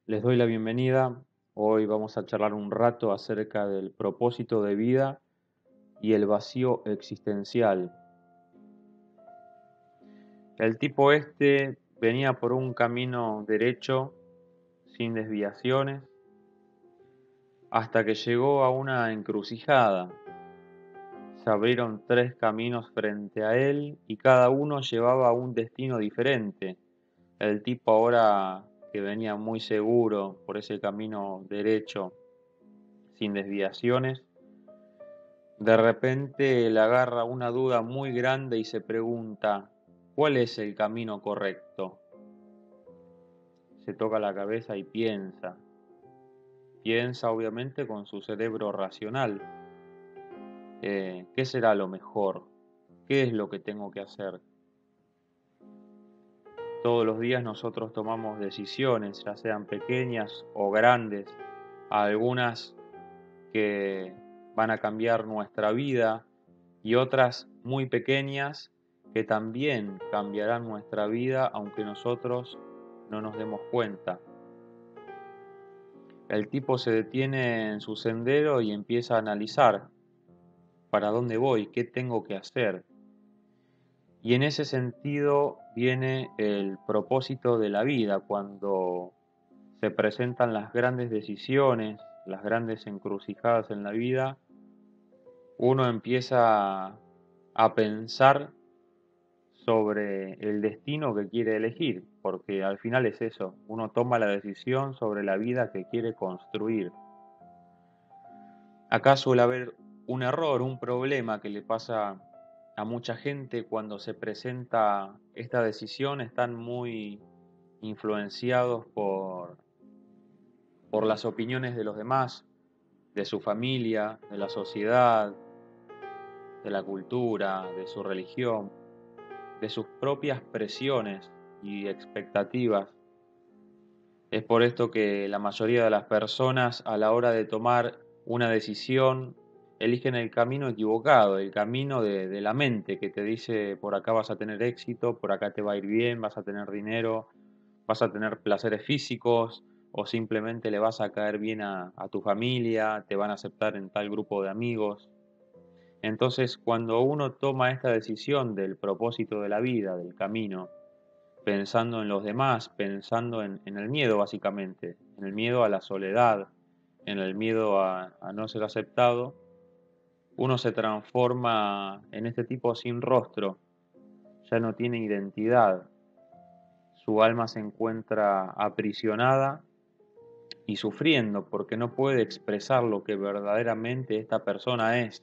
Les doy la bienvenida. Hoy vamos a charlar un rato acerca del propósito de vida y el vacío existencial. El tipo este venía por un camino derecho, sin desviaciones, hasta que llegó a una encrucijada. Se abrieron tres caminos frente a él y cada uno llevaba a un destino diferente. El tipo ahora que venía muy seguro por ese camino derecho, sin desviaciones, de repente le agarra una duda muy grande y se pregunta, ¿cuál es el camino correcto? Se toca la cabeza y piensa. Piensa obviamente con su cerebro racional. ¿Qué será lo mejor? ¿Qué es lo que tengo que hacer? Todos los días nosotros tomamos decisiones, ya sean pequeñas o grandes, algunas que van a cambiar nuestra vida y otras muy pequeñas que también cambiarán nuestra vida aunque nosotros no nos demos cuenta. El tipo se detiene en su sendero y empieza a analizar para dónde voy, qué tengo que hacer. Y en ese sentido viene el propósito de la vida, cuando se presentan las grandes decisiones, las grandes encrucijadas en la vida, uno empieza a pensar sobre el destino que quiere elegir, porque al final es eso, uno toma la decisión sobre la vida que quiere construir. Acá suele haber un error, un problema que le pasa a mucha gente cuando se presenta esta decisión, están muy influenciados por las opiniones de los demás, de su familia, de la sociedad, de la cultura, de su religión, de sus propias presiones y expectativas. Es por esto que la mayoría de las personas a la hora de tomar una decisión eligen el camino equivocado, el camino de la mente que te dice por acá vas a tener éxito, por acá te va a ir bien, vas a tener dinero, vas a tener placeres físicos o simplemente le vas a caer bien a tu familia, te van a aceptar en tal grupo de amigos. Entonces, cuando uno toma esta decisión del propósito de la vida, del camino, pensando en los demás, pensando en el miedo básicamente, en el miedo a la soledad, en el miedo a no ser aceptado, uno se transforma en este tipo sin rostro, ya no tiene identidad, su alma se encuentra aprisionada y sufriendo porque no puede expresar lo que verdaderamente esta persona es,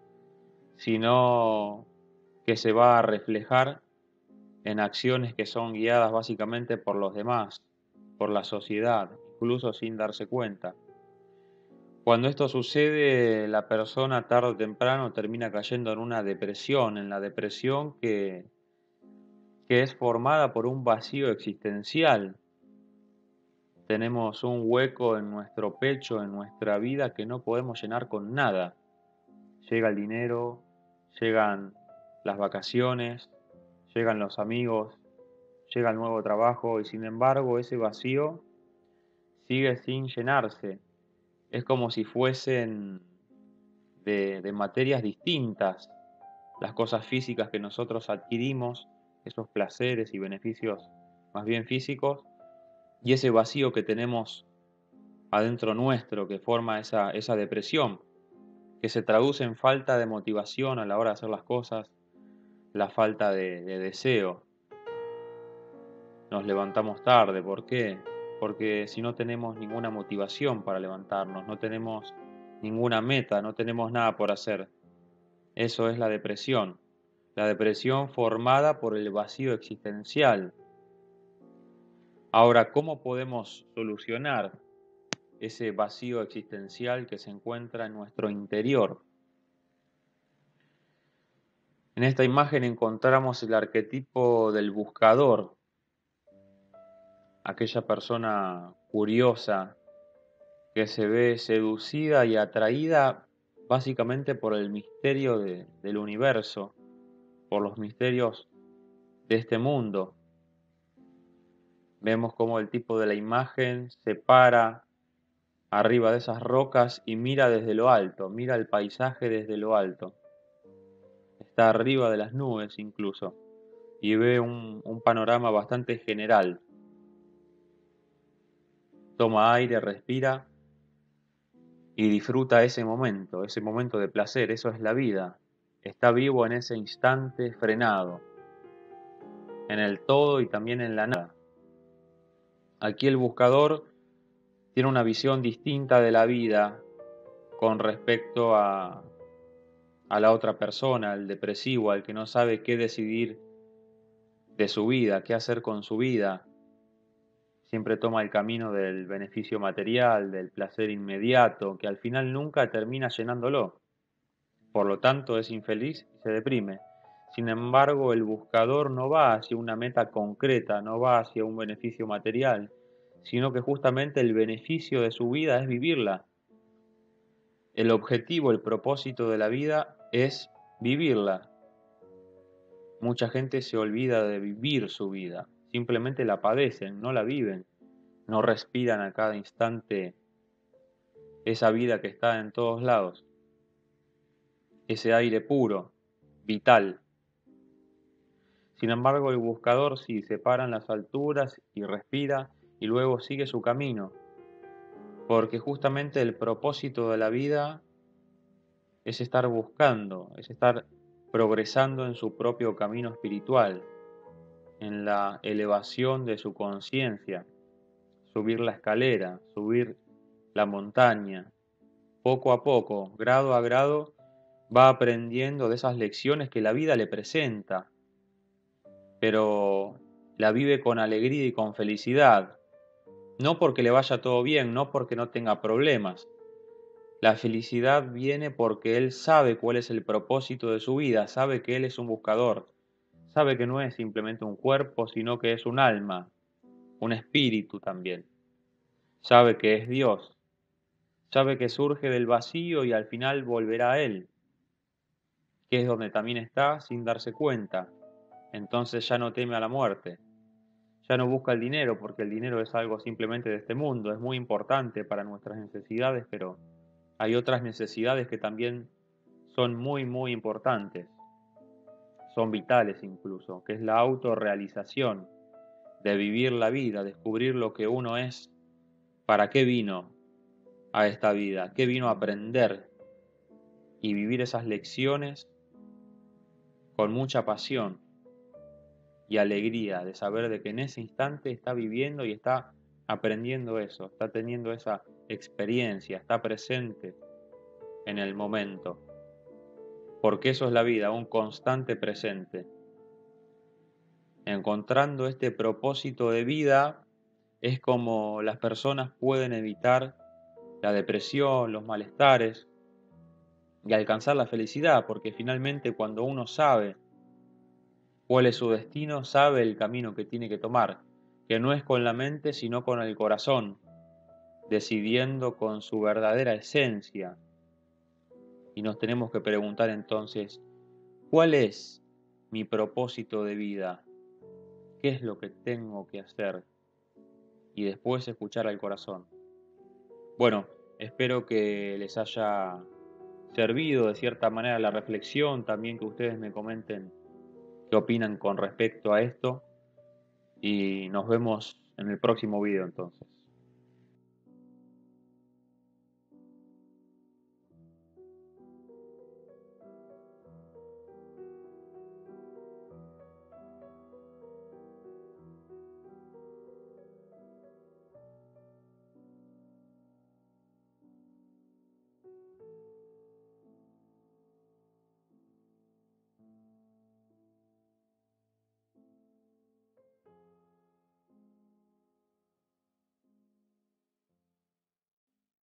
sino que se va a reflejar en acciones que son guiadas básicamente por los demás, por la sociedad, incluso sin darse cuenta. Cuando esto sucede, la persona tarde o temprano termina cayendo en una depresión, en la depresión que es formada por un vacío existencial. Tenemos un hueco en nuestro pecho, en nuestra vida, que no podemos llenar con nada. Llega el dinero, llegan las vacaciones, llegan los amigos, llega el nuevo trabajo y sin embargo ese vacío sigue sin llenarse. Es como si fuesen de materias distintas las cosas físicas que nosotros adquirimos, esos placeres y beneficios más bien físicos, y ese vacío que tenemos adentro nuestro que forma esa depresión, que se traduce en falta de motivación a la hora de hacer las cosas, la falta de deseo. Nos levantamos tarde, ¿por qué? Porque si no tenemos ninguna motivación para levantarnos, no tenemos ninguna meta, no tenemos nada por hacer. Eso es la depresión. La depresión formada por el vacío existencial. Ahora, ¿cómo podemos solucionar ese vacío existencial que se encuentra en nuestro interior? En esta imagen encontramos el arquetipo del buscador, aquella persona curiosa que se ve seducida y atraída básicamente por el misterio del universo, por los misterios de este mundo. Vemos cómo el tipo de la imagen se para arriba de esas rocas y mira desde lo alto, mira el paisaje desde lo alto. Está arriba de las nubes incluso y ve un panorama bastante general. Toma aire, respira y disfruta ese momento de placer. Eso es la vida. Está vivo en ese instante frenado, en el todo y también en la nada. Aquí el buscador tiene una visión distinta de la vida con respecto a la otra persona, al depresivo, al que no sabe qué decidir de su vida, qué hacer con su vida. Siempre toma el camino del beneficio material, del placer inmediato, que al final nunca termina llenándolo. Por lo tanto, es infeliz y se deprime. Sin embargo, el buscador no va hacia una meta concreta, no va hacia un beneficio material, sino que justamente el beneficio de su vida es vivirla. El objetivo, el propósito de la vida es vivirla. Mucha gente se olvida de vivir su vida, simplemente la padecen, no la viven, no respiran a cada instante esa vida que está en todos lados, ese aire puro, vital. Sin embargo, el buscador sí se para en las alturas y respira y luego sigue su camino, porque justamente el propósito de la vida es estar buscando, es estar progresando en su propio camino espiritual, en la elevación de su conciencia, subir la escalera, subir la montaña. Poco a poco, grado a grado, va aprendiendo de esas lecciones que la vida le presenta, pero la vive con alegría y con felicidad, no porque le vaya todo bien, no porque no tenga problemas. La felicidad viene porque él sabe cuál es el propósito de su vida, sabe que él es un buscador, sabe que no es simplemente un cuerpo, sino que es un alma, un espíritu también. Sabe que es Dios, sabe que surge del vacío y al final volverá a él, que es donde también está sin darse cuenta. Entonces ya no teme a la muerte, ya no busca el dinero porque el dinero es algo simplemente de este mundo, es muy importante para nuestras necesidades, pero hay otras necesidades que también son muy, muy importantes, son vitales incluso, que es la autorrealización, de vivir la vida, descubrir lo que uno es, para qué vino a esta vida, qué vino a aprender y vivir esas lecciones con mucha pasión y alegría de saber de que en ese instante está viviendo y está aprendiendo eso, está teniendo esa experiencia, está presente en el momento, porque eso es la vida, un constante presente. Encontrando este propósito de vida es como las personas pueden evitar la depresión, los malestares y alcanzar la felicidad, porque finalmente cuando uno sabe cuál es su destino, sabe el camino que tiene que tomar, que no es con la mente, sino con el corazón, decidiendo con su verdadera esencia. Y nos tenemos que preguntar entonces, ¿cuál es mi propósito de vida? ¿Qué es lo que tengo que hacer? Y después escuchar al corazón. Bueno, espero que les haya servido de cierta manera la reflexión, también que ustedes me comenten qué opinan con respecto a esto y nos vemos en el próximo video entonces.